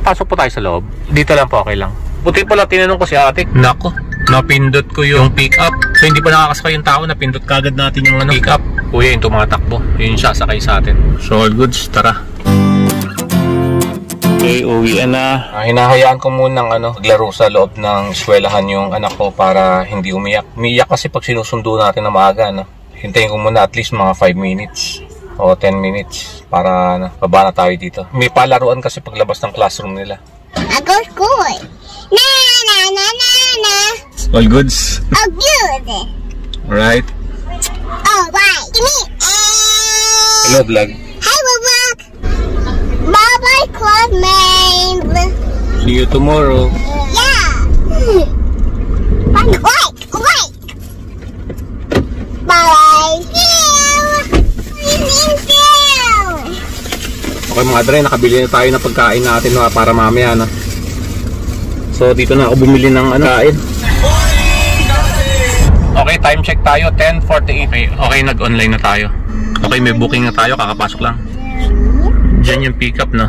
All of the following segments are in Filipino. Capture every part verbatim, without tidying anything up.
makapasok po tayo sa loob? Dito lang po, okay lang. Buti pala, tinanong ko si ate. Nako, napindot ko yung pick up. So hindi pa nakakasakay yung tao, napindot kagad natin yung ano, pick up. Kuya, yung tumatakbo. Yun yung sasakay sa atin. So all goods, tara. Okay, uwian na. Ah, hinahayaan ko munang ano, maglaro sa loob ng eskwelahan yung anak ko para hindi umiyak. Umiyak kasi pag sinusundo natin na maaga, no? Hintayin ko muna at least mga five minutes o ten minutes para na, baba na tayo dito. May palaruan kasi paglabas ng classroom nila. Ako school. Na na na na na. All goods? Oh, good. Alright. Oh, right. Give me. Hello, vlog. Hi, vlog. Bye-bye, classmates. See you tomorrow. Yeah. Wait, wait. Bye-bye. Okay mga dre, nakabili na tayo ng pagkain natin no, para mamaya na. So dito na ako bumili ng ano, kain. Okay, time check tayo, ten forty-eight. Okay, okay nag-online na tayo. Okay, may booking na tayo, kakapasok lang. Diyan yung pick up, no?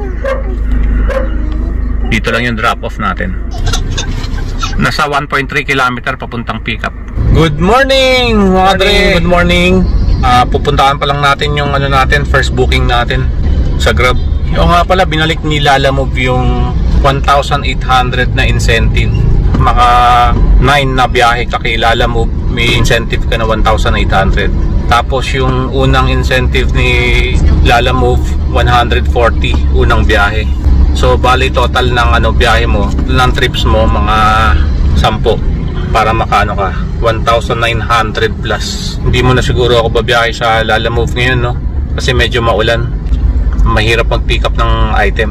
Dito lang yung drop off natin. Nasa one point three kilometer papuntang pick up. Good morning mga dre! Good morning! Uh, pupuntahan pa lang natin yung ano natin, first booking natin sa Grab. Yung nga pala, binalik ni Lalamove yung one thousand eight hundred na incentive. Maka nine na biyahe ka kay Lalamove, may incentive ka na one thousand eight hundred. Tapos yung unang incentive ni Lalamove, one hundred forty unang biyahe. So bali total ng ano biyahe mo, ng trips mo mga sampo para makaano ka, one thousand nine hundred plus. Hindi mo na siguro ako babiyahe sa Lalamove ngayon, no? Kasi medyo maulan. Mahirap mag-pick up ng item.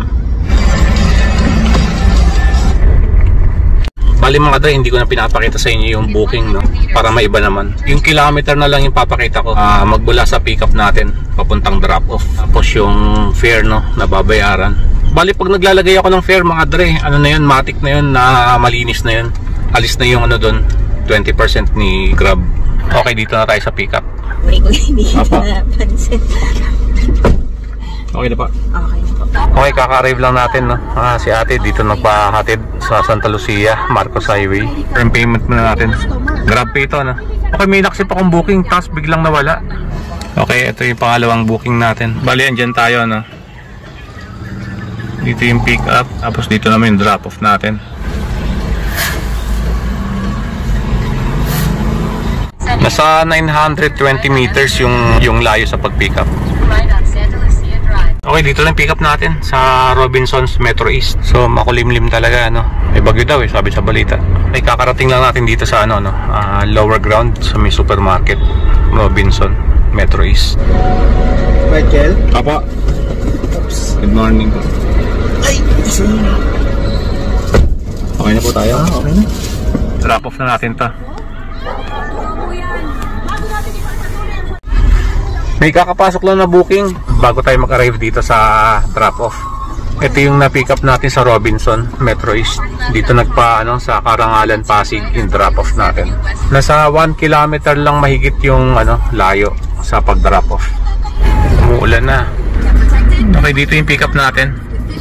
Bali mga dre, hindi ko na pinapakita sa inyo yung booking, no? Para maiba naman. Yung kilometer na lang yung papakita ko. Uh, magmula sa pick up natin papuntang drop off. Tapos yung fare, no, na babayaran. Bali pag naglalagay ako ng fare mga dre, ano na yun, matic na yun, na malinis na yun. Alis na yung ano doon, twenty percent ni Grab. Okay, dito na tayo sa pick up. Wait ko, hindi ko napansin. Okay na pa? Okay na po. Okay, kaka-arrive lang natin, no? Ah, si ate dito nagpahatid sa Santa Lucia, Marcos Highway. Yung payment muna natin. Grab pay ito, no? Okay, may naksip akong booking, tapos biglang nawala. Okay, ito yung pangalawang booking natin. Bali, andyan tayo, no? Dito yung pick up, tapos dito naman yung drop off natin. Nasa nine hundred twenty meters yung yung layo sa pag-pick up. Okay, dito lang pick up natin sa Robinsons Metro East. So makulimlim talaga, no? May bagyo daw eh, sabi sa balita. Ay kakarating lang natin dito sa ano, no? Uh, lower ground sa may supermarket Robinson Metro East. Michael? Apa? Good morning po. Ay, okay na po tayo? Ah, okay na. Drop off na natin to. May kakapasok lang na booking bago tayo mag-arrive dito sa drop-off. Ito yung na-pick up natin sa Robinson Metro East. Dito nagpa ano, sa Karangalan, Pasig yung drop-off natin. Nasa one kilometer lang mahigit yung ano, layo sa pag-drop-off. Umuulan na. Okay, dito yung pick up natin.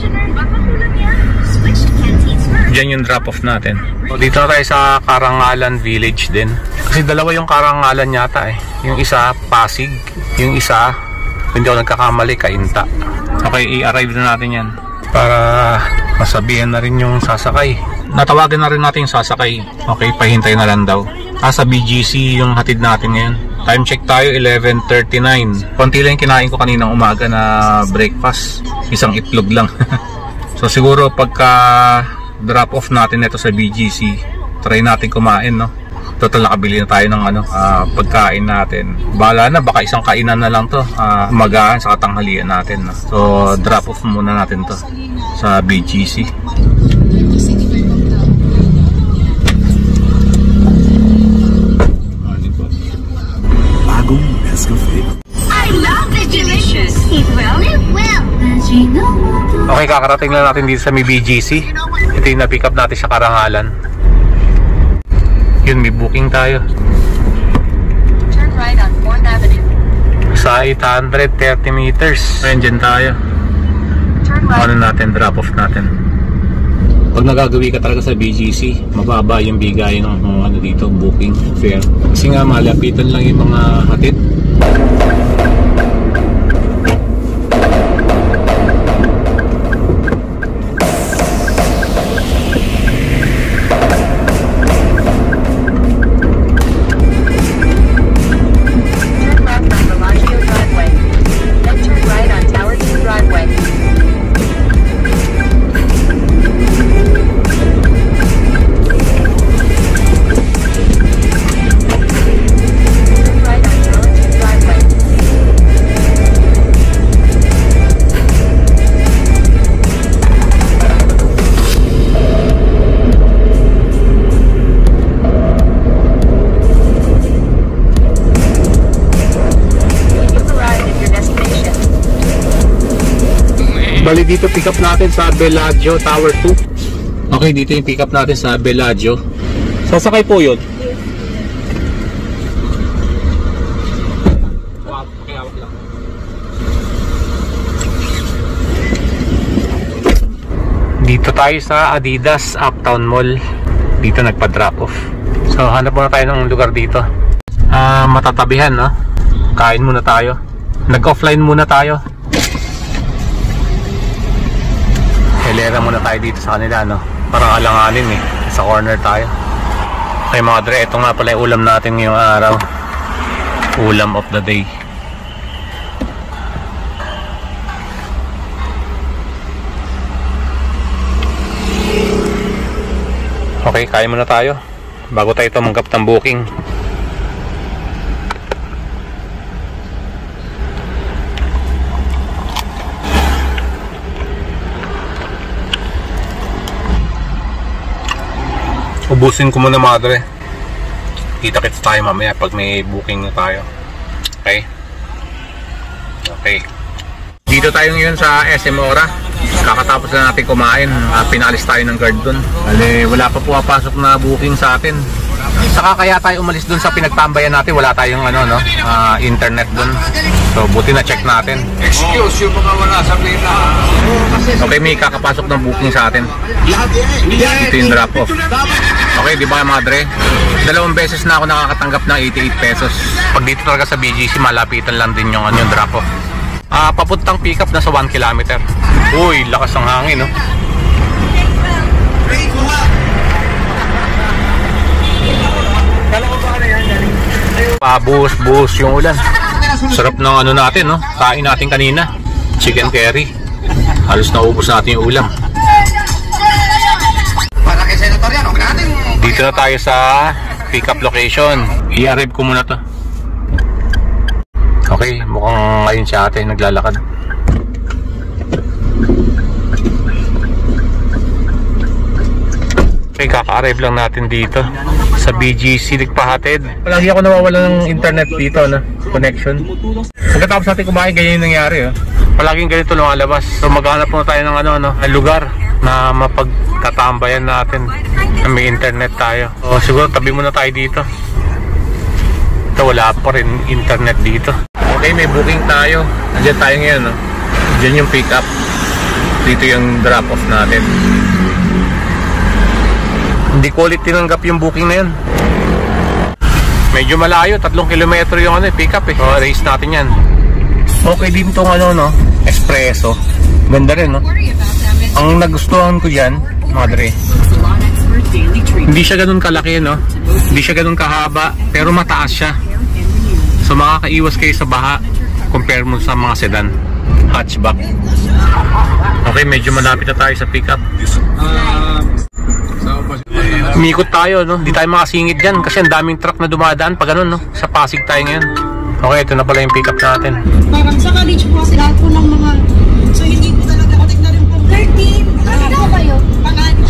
Diyan yung drop-off natin. So, dito na tayo sa Karangalan Village din. Kasi dalawa yung Karangalan yata eh. Yung isa, Pasig. Yung isa, hindi ako nagkakamali, Kainta. Okay, i-arrive na natin yan. Para masabihan na rin yung sasakay. Natawagan na rin natin yung sasakay. Okay, pahintay na lang daw. Ah, sa B G C yung hatid natin ngayon. Time check tayo, eleven thirty-nine. Konti lang yung kinain ko kaninang umaga na breakfast. Isang itlog lang. So siguro pagka drop off natin ito sa B G C, try natin kumain, no? Total nakabili na tayo ng ano, uh, pagkain natin. Bahala na, baka isang kainan na lang to, uh, umagaan sa katanghalian natin, no? So drop off muna natin to sa B G C. Bagong Nescafe. I love the delicious. Eat well, eat well. Okay, kakarating lang natin dito sa may B G C. Ito yung na-pick up natin sa Karangalan. Yun, may booking tayo. Turn right on fourth avenue. Sa eight hundred thirty meters. Ayan, dyan tayo. Turn ano natin, drop off natin. Pag nagagawi ka talaga sa B G C, mababa yung bigay ng ng ano dito, booking fare. Kasi nga malapitan lang yung mga hatid. Bali dito pick up natin sa Bellagio Tower two. Okay, dito yung pick up natin sa Bellagio. Sasakay po yun. Dito tayo sa Adidas Uptown Mall. Dito nagpa-drop off. So hanap muna tayo ng lugar dito. Ah, uh, matatabihan, no? Kain muna tayo. Nag-offline muna tayo. Hilera muna tayo dito sa kanila, no? Parang alanganin eh. Sa corner tayo. Okay mga dre, ito nga pala yung ulam natin ngayong araw. Ulam of the day. Okay, kain muna tayo bago tayo tumanggap ng booking. Ubusin ko muna madre. Kita-kits tayo mamaya pag may booking na tayo. Okay? Okay. Dito tayo ngayon sa S M Ora. Kakatapos na natin kumain. uh, Pinalis tayo ng guard dun. Bale, wala pa pumapasok na booking sa atin. Saka kaya tayo umalis dun sa pinagtambayan natin. Wala tayong ano, no? uh, internet dun. So buti na check natin. Excuse yung mga wala sa pila. Okay, may kakapasok ng booking sa atin. Ito yung drop off. Okay, di ba madre? Dalawang beses na ako nakakatanggap ng eighty-eight pesos. Pag dito talaga sa B G C, malapitan lang din yung, ano, yung drop off. Ah, uh, papuntang pick up na sa one kilometer. Uy, lakas ng hangin, no? Pabuhos-buhos yung ulan. Sarap ng ano natin, no? Kain natin kanina. Chicken curry. Halos naubos natin yung ulam. Dito na tayo sa pick up location. I-arrive ko muna to. Okay, mukhang ngayon si ate naglalakad. Okay, kaka-arrive lang natin dito sa B G C nagpahatid. Palagi ako nawawala ng internet dito, no? Connection. Pagkatapos natin kumain, ganyan yung nangyari, oh. Palaging ganito lumalabas. So maghanap muna tayo ng ano, no, lugar na mapagtatambayan natin na may internet tayo. So siguro tabi muna tayo dito. Ito, wala pa rin internet dito. Okay, may booking tayo. Nandiyan tayo ngayon, no? Diyan yung pick up. Dito yung drop off natin. Hindi ko ulit tinanggap yung booking na yun. Medyo malayo, tatlong kilometro yung ano, pick up eh. So race natin yan. Okay din tong ano, no, espresso. Ganda rin, no? Ang nagustuhan ko dyan, madre, hindi siya ganun kalaki, no? Hindi siya ganun kahaba, pero mataas siya. So makakaiwas kayo sa baha compare mo sa mga sedan, hatchback. Okay, medyo malapit na tayo sa pickup. Umikot tayo, no? Hindi tayo makasingit dyan kasi ang daming truck na dumadaan pag ganun, no? Sa Pasig tayo ngayon. Okay, ito na pala yung pickup natin. Parang sa college po kasi lahat po ng mga, so hindi po talaga katik na rin po thirteen. Ano po kayo? Pang-anis.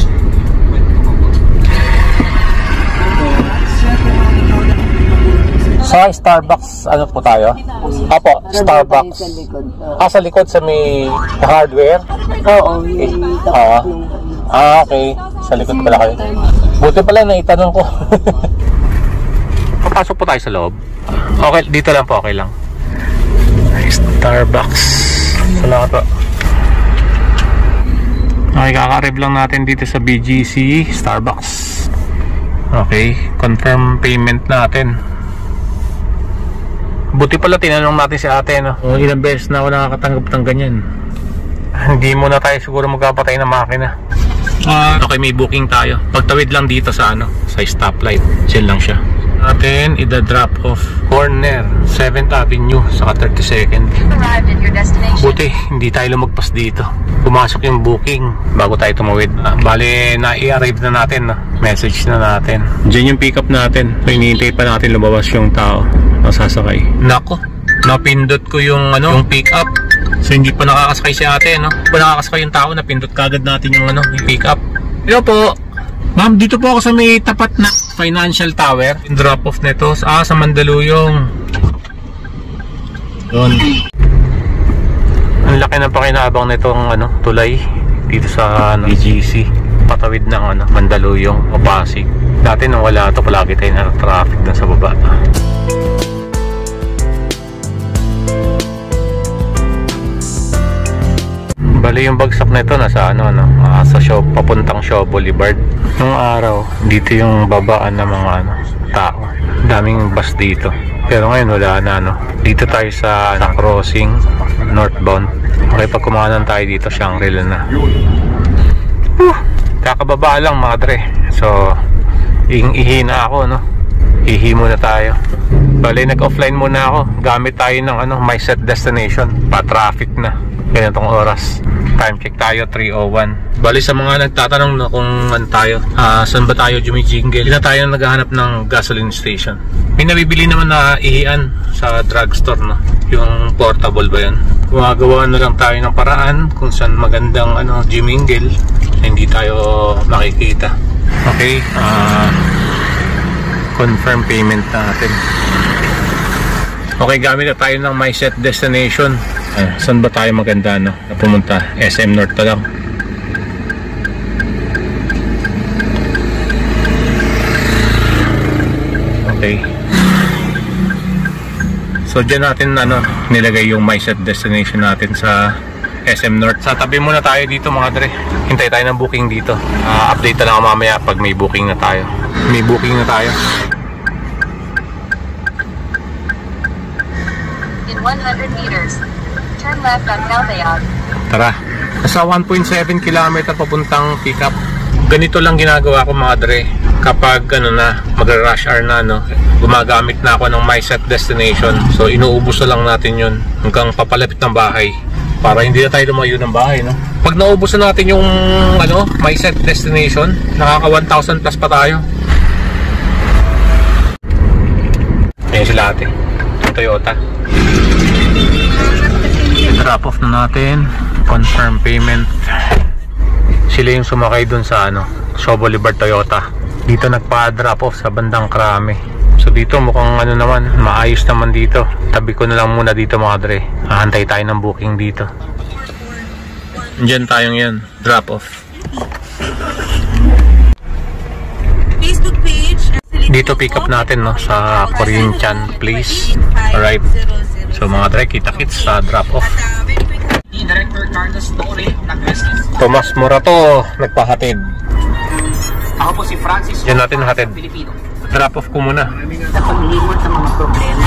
Sa Starbucks, ano po tayo? Apo, Starbucks. Ah, sa likod sa may hardware? Oo. Okay. Ah, ah, okay. Sa likod pala kayo. Buti pala na itanong ko. Papasok po tayo sa loob. Okay, dito lang po, okay lang. Starbucks. Salamat po. Okay, kaka-arrive lang natin dito sa B G C Starbucks. Okay, confirm payment natin. Buti pala tinanong natin si ate, no? O, ilang beses na ako nakakatanggap ng ganyan. Hindi muna tayo siguro magkapatay ng makina. Uh, okay, may booking tayo. Pagtawid lang dito sa ano, sa stoplight. Chill lang siya. Natin, ida-drop off corner seventh Avenue saka thirty-second. Arrived at your destination. Buti, hindi tayo lumagpas dito. Pumasok yung booking bago tayo tumawid. Ah, bale, na-i-arrive na natin. No? Message na natin. Diyan yung pick up natin. So, hinihintay pa natin lumabas yung tao na sasakay. Nako, napindot ko yung ano, yung pick up. So, hindi pa nakakasakay si ate, no? Pa nakakasakay yung tao, napindot kagad natin yung ano, yung pick up. Hello po. Ma'am, dito po ako sa may tapat na Financial Tower. Yung drop off nito, ah, sa Mandaluyong. Doon. Ang laki ng pakinabang nitong ano, tulay dito sa ano, B G C. Patawid ng ano, Mandaluyong o Pasig. Dati nung wala ito, palagi tayo na traffic na sa baba. Bali yung bagsak nito nasa ano no, uh, sa Shaw, papuntang Shaw Boulevard. Nung araw, dito yung babaan ng mga ano, tao. Daming bus dito. Pero ngayon wala na, no. Dito tayo sa na crossing northbound. Okay, pag kumanan tayo dito, Shangri-La na. Uh, kakababa lang mga dre. So, ihi na ako, no. Ihi muna tayo. Bali, nag-offline muna ako. Gamit tayo ng ano, my set destination. Pa-traffic na. Kaya itong oras. Time check tayo, three oh one. Bali sa mga nagtatanong na kung ano tayo, uh, saan ba tayo jumijingle, hindi na tayo naghahanap ng gasoline station. May nabibili naman na ihian sa drugstore, no? Yung portable ba yun? Gumagawa na lang tayo ng paraan kung saan magandang ano, jummingle na hindi tayo makikita. Okay, uh, confirm payment natin. Okay, gamit na tayo ng my set destination. Ah, saan ba tayo maganda no? Na pumunta? S M North na lang. Okay. So dyan natin ano, nilagay yung my set destination natin sa S M North. Sa tabi muna tayo dito mga dre. Hintay tayo ng booking dito. uh, Update na lang mamaya pag may booking na tayo. May booking na tayo. In one hundred meters, turn left on Calbayog. Tara. Nasa one point seven kilometer papuntang pick up. Ganito lang ginagawa ko mga dre. Kapag ano na, mag-rush hour na, no, gumagamit na ako ng my set destination. So inuubos na lang natin yun hanggang papalapit ng bahay. Para hindi na tayo lumayo ng bahay, no? Pag naubos na natin yung ano, my set destination, nakaka one thousand plus pa tayo. Ayan sila ate. Toyota. Drop off na natin. Confirm payment. Sila yung sumakay dun sa ano, Shaw Boulevard Toyota. Dito nagpa-drop off sa bandang Krame. So dito mukhang ano naman, maayos naman dito. Tabi ko na lang muna dito mga dre. Hahantay tayo ng booking dito. Diyan tayong yan, drop off. Facebook page. Dito pick up natin no, sa Korean Chan Place. Alright. So mga dre, kita-kits sa drop off. Director Carlos Torre nag-rescue. Tomas Morato nagpahatid. Ako po si Francis. Diyan natin hatid. Pilipino. Drop off ko muna. Sa paglimot sa mga problema.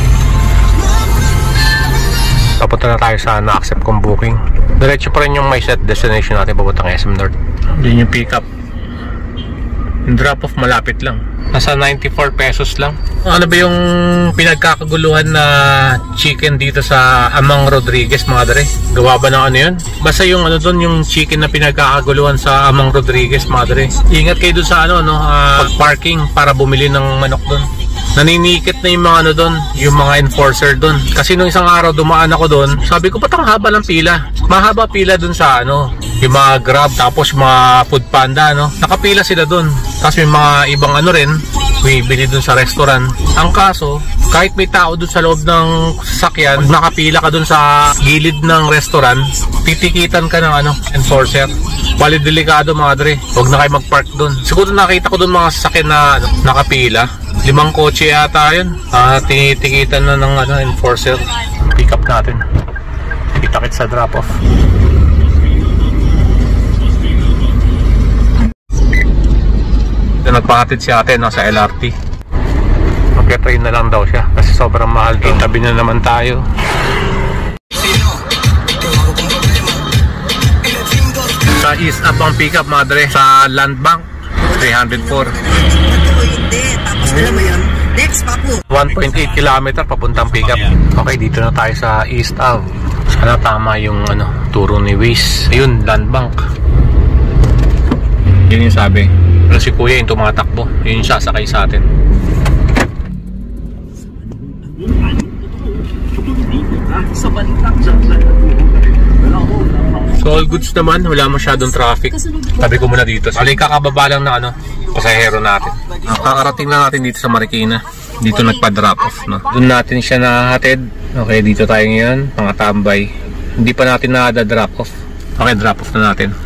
Papunta na tayo sa na-accept kong booking. Diretso pa rin yung my set destination natin papuntang S M North. Diyan yung pick up. Yung drop off malapit lang. Nasa ninety-four pesos lang. Ano ba yung pinagkakaguluhan na chicken dito sa Amang Rodriguez mga dre? Gawa ba ng ano yun? Basta yung ano doon, yung chicken na pinagkakaguluhan sa Amang Rodriguez mga dre. Ingat kayo doon sa ano, no, uh, pag-parking para bumili ng manok doon. Naninikit na yung mga ano doon, yung mga enforcer doon. Kasi nung isang araw dumaan ako doon, sabi ko patang haba ng pila. Mahaba pila doon sa ano, yung mga Grab, tapos mga Food Panda, no? Nakapila sila doon. Tapos may mga ibang ano rin, bumibili doon sa restaurant. Ang kaso, kahit may tao doon sa loob ng sasakyan, pag nakapila ka doon sa gilid ng restaurant, titikitan ka ng ano, enforcer. Bali delikado mga dre, huwag na kayo mag-park doon. Siguro nakita ko doon mga sasakyan na ano, nakapila. Limang kotse yata yun. Ah, tinitikitan na ng ano, enforcer. Pick up natin. Kita-kit sa drop off. nagpahatid si ate, no, sa L R T. Magka-train na lang daw siya kasi sobrang mahal doon. Tabi na naman tayo. Sa East Up ang pick up, madre, sa Land Bank three hundred four. Tapos alam mo yun, next pa po one point eight kilometer papuntang pick up. Okay, dito na tayo sa East Ave. Sana tama yung ano, turo ni Waze. Ayun, Land Bank. Yun yung sabi. Pero si kuya yung tumatakbo. Yun yung sasakay sa atin. So all goods naman, wala masyadong traffic. Tabi ko muna dito. Alay, kakababa lang na ano, pasahero natin. Ah, kakarating lang natin dito sa Marikina. Dito nagpa-drop off, no? Doon natin siya nahatid. Okay, dito tayo ngayon, mga tambay. Hindi pa natin na-drop off. Okay, drop off na natin.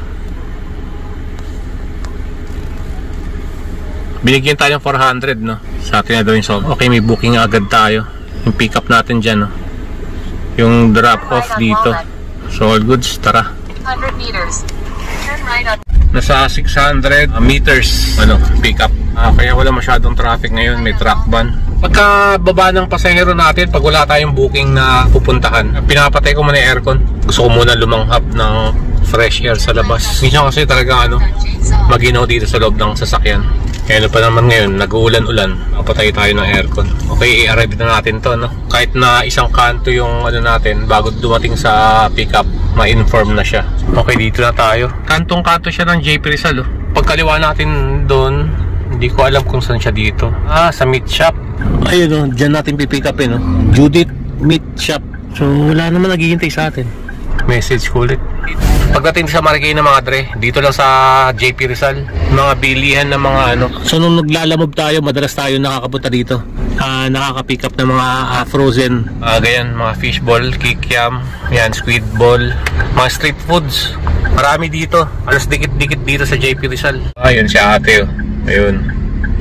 Binigyan tayo ng four hundred, no? Sa atin na daw yung sob. Okay, may booking agad tayo. Yung pick up natin dyan, no? Yung drop off dito. So all goods, tara. one hundred meters. Turn right on. Nasa six hundred meters ano, pick up. Ah, kaya wala masyadong traffic ngayon, may truck ban. Pagka baba ng pasahero natin, pag wala tayong booking na pupuntahan, pinapatay ko muna yung aircon. Gusto ko muna lumanghap ng fresh air sa labas. Minsan kasi talaga ano, maginaw dito sa loob ng sasakyan. Kaya ano pa naman ngayon, nag-uulan-ulan, papatay tayo ng aircon. Okay, i-arrive na natin to, no? Kahit na isang kanto yung ano natin, bago dumating sa pickup, ma-inform na siya. Okay, dito na tayo. Kantong-kanto siya ng J P Rizal, oh. Pagkaliwa natin doon, hindi ko alam kung saan siya dito. Ah, sa meat shop. Ayun, oh, dyan natin pipick upin, no? Judith Meat Shop. So, wala naman naghihintay sa atin. Message ko ulit. Pagdating sa Marikina, mga dre, dito lang sa J P Rizal, mga bilihan ng mga ano. So nung naglalamob tayo, madalas tayo nakakapunta dito. Uh, nakaka-pick up ng mga uh, frozen, uh, ganyan, mga fishball, kikiam, yan, squid ball, mga street foods. Marami dito. Alas dikit-dikit dito sa J P Rizal. Ayun si ate, oh. Ayun.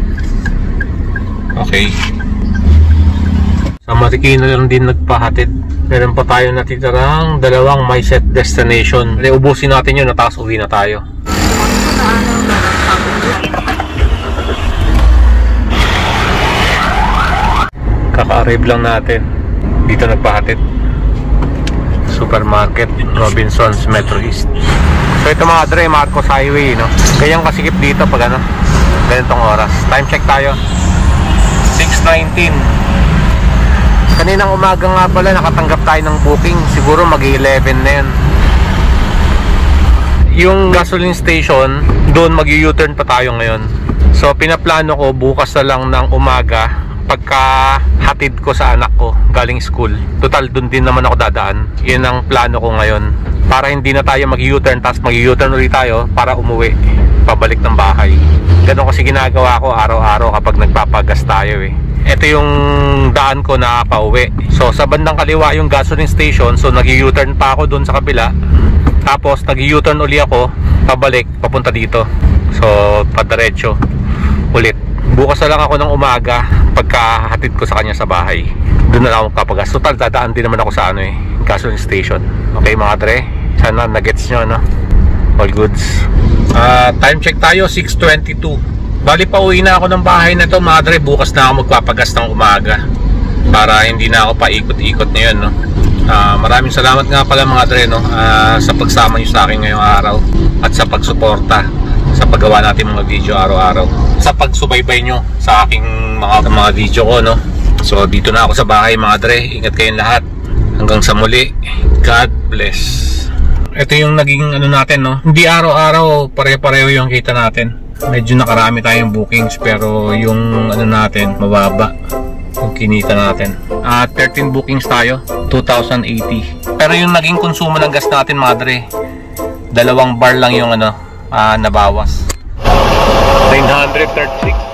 Okay. Sa Marikina lang din nagpahatid. Meron pa tayo natitirang dalawang my set destination. Kaya ubusin natin yun, tapos uwi na tayo. Kaka-arrive lang natin. Dito nagpahatid. Supermarket, Robinsons, Metro East. So ito mga dre, Marcos Highway, no? Ganyang kasikip dito pag ano, ganitong oras. Time check tayo. six nineteen. Kaninang umaga nga pala nakatanggap tayo ng booking. Siguro mag-eleven na yun. Yung gasoline station, doon mag-U-turn pa tayo ngayon. So pinaplano ko bukas na lang ng umaga, pagka hatid ko sa anak ko galing school. Total doon din naman ako dadaan. Yun ang plano ko ngayon. Para hindi na tayo mag-U-turn, tapos mag-U-turn ulit tayo para umuwi, pabalik ng bahay. Ganun kasi ginagawa ko araw-araw kapag nagpapagas tayo eh. Ito yung daan ko na pauwi. So sa bandang kaliwa yung gasoline station. So nag-U-turn pa ako doon sa kabila. Tapos nag-U-turn uli ako pabalik, papunta dito. So padiretso ulit. Bukas na lang ako ng umaga pagkahatid ko sa kanya sa bahay. Doon na lang ako papagas. Total dadaan din naman ako sa ano eh, gasoline station. Okay mga dre, sana na-gets nyo, no? All goods. uh, Time check tayo, six twenty-two. Bali pa uwi na ako ng bahay na to mga dre. Bukas na ako magpapagas ng umaga para hindi na ako paikot-ikot ngayon, no? uh, Maraming salamat nga pala mga dre, no? uh, Sa pagsama nyo sa akin ngayong araw at sa pagsuporta sa paggawa natin mga video araw-araw, sa pagsubaybay nyo sa aking mga, mga video ko, no? So dito na ako sa bahay mga dre. Ingat kayong lahat. Hanggang sa muli. God bless. Ito yung naging ano natin, no? Hindi araw-araw pare-pareho yung kita natin. Medyo nakarami tayong bookings, pero yung ano natin mababa yung kinita natin. At uh, thirteen bookings tayo, two thousand eighty. Pero yung naging konsumo ng gas natin mga dre, dalawang bar lang yung ano uh, nabawas. nine thirty-six.